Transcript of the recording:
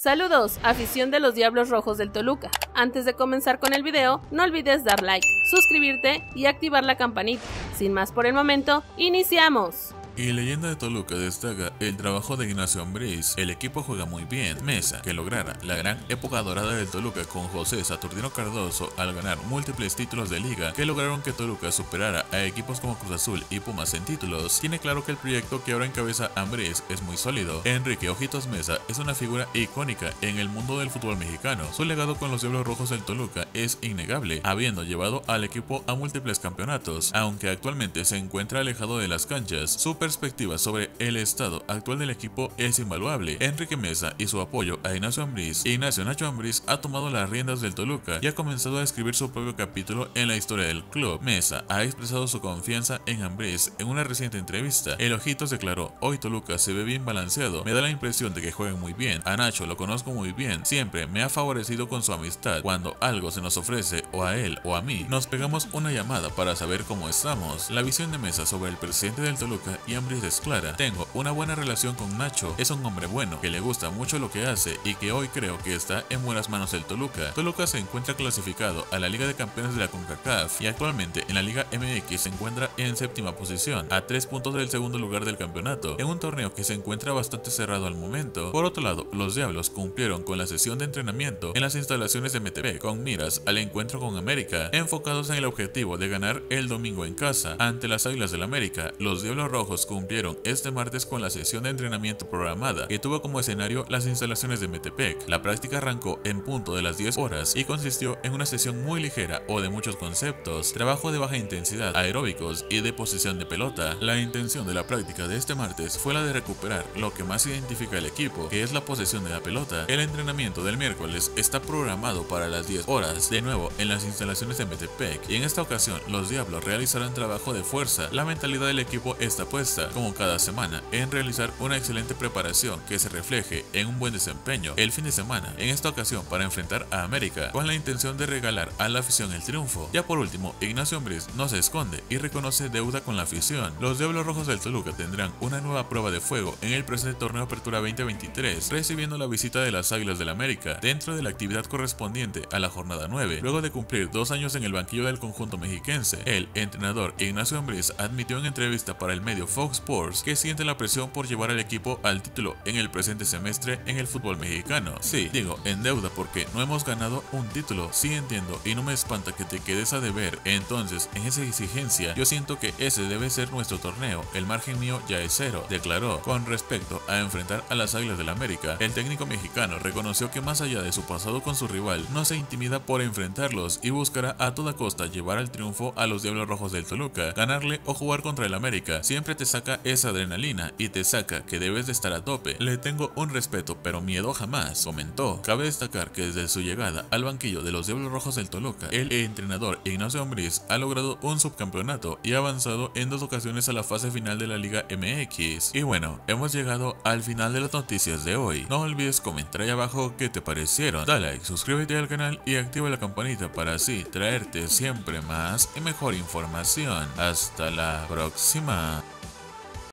Saludos, afición de los Diablos Rojos del Toluca. Antes de comenzar con el video, no olvides dar like, suscribirte y activar la campanita. Sin más por el momento, ¡iniciamos! Y Leyenda de Toluca destaca el trabajo de Ignacio Ambriz. El equipo juega muy bien. Mesa, que lograra la gran época dorada del Toluca con José Saturnino Cardoso al ganar múltiples títulos de liga que lograron que Toluca superara a equipos como Cruz Azul y Pumas en títulos, tiene claro que el proyecto que ahora encabeza Ambriz es muy sólido. Enrique Ojitos Mesa es una figura icónica en el mundo del fútbol mexicano. Su legado con los Diablos Rojos del Toluca es innegable, habiendo llevado al equipo a múltiples campeonatos. Aunque actualmente se encuentra alejado de las canchas, su perspectiva sobre el estado actual del equipo es invaluable. Enrique Mesa y su apoyo a Ignacio Ambriz. Ignacio Nacho Ambriz ha tomado las riendas del Toluca y ha comenzado a escribir su propio capítulo en la historia del club. Mesa ha expresado su confianza en Ambriz en una reciente entrevista. El Ojitos declaró: "Hoy Toluca se ve bien balanceado, me da la impresión de que juegan muy bien. A Nacho lo conozco muy bien, siempre me ha favorecido con su amistad. Cuando algo se nos ofrece, o a él o a mí, nos pegamos una llamada para saber cómo estamos". La visión de Mesa sobre el presidente del Toluca y Ambriz es clara: "Tengo una buena relación con Nacho, es un hombre bueno, que le gusta mucho lo que hace y que hoy creo que está en buenas manos el Toluca". Toluca se encuentra clasificado a la Liga de Campeones de la CONCACAF y actualmente en la Liga MX se encuentra en séptima posición, a 3 puntos del segundo lugar del campeonato, en un torneo que se encuentra bastante cerrado al momento. Por otro lado, los Diablos cumplieron con la sesión de entrenamiento en las instalaciones de Metepec con miras al encuentro con América, enfocados en el objetivo de ganar el domingo en casa ante las Águilas del América. Los Diablos Rojos cumplieron este martes con la sesión de entrenamiento programada, que tuvo como escenario las instalaciones de Metepec. La práctica arrancó en punto de las 10 horas y consistió en una sesión muy ligera o de muchos conceptos, trabajo de baja intensidad, aeróbicos y de posición de pelota. La intención de la práctica de este martes fue la de recuperar lo que más identifica al equipo, que es la posesión de la pelota. El entrenamiento del miércoles está programado para las 10 horas, de nuevo en las instalaciones de Metepec, y en esta ocasión los Diablos realizarán trabajo de fuerza. La mentalidad del equipo está puesta, como cada semana, en realizar una excelente preparación que se refleje en un buen desempeño el fin de semana, en esta ocasión para enfrentar a América, con la intención de regalar a la afición el triunfo. Ya por último, Ignacio Ambriz no se esconde y reconoce deuda con la afición. Los Diablos Rojos del Toluca tendrán una nueva prueba de fuego en el presente torneo Apertura 2023, recibiendo la visita de las Águilas del América dentro de la actividad correspondiente a la jornada 9. Luego de cumplir 2 años en el banquillo del conjunto mexiquense, el entrenador Ignacio Ambriz admitió en entrevista para el medio Fox Sports que siente la presión por llevar al equipo al título en el presente semestre en el fútbol mexicano. Sí, digo en deuda porque no hemos ganado un título, sí entiendo y no me espanta que te quedes a deber. Entonces, en esa exigencia, yo siento que ese debe ser nuestro torneo, el margen mío ya es cero", declaró. Con respecto a enfrentar a las Águilas del América, el técnico mexicano reconoció que más allá de su pasado con su rival, no se intimida por enfrentarlos y buscará a toda costa llevar al triunfo a los Diablos Rojos del Toluca. Ganarle o jugar contra el América siempre te saca esa adrenalina y te saca que debes de estar a tope. "Le tengo un respeto, pero miedo jamás", comentó. Cabe destacar que desde su llegada al banquillo de los Diablos Rojos del Toluca, el entrenador Ignacio Ambriz ha logrado un subcampeonato y ha avanzado en 2 ocasiones a la fase final de la Liga MX. Y bueno, hemos llegado al final de las noticias de hoy. No olvides comentar ahí abajo qué te parecieron. Dale like, suscríbete al canal y activa la campanita para así traerte siempre más y mejor información. Hasta la próxima.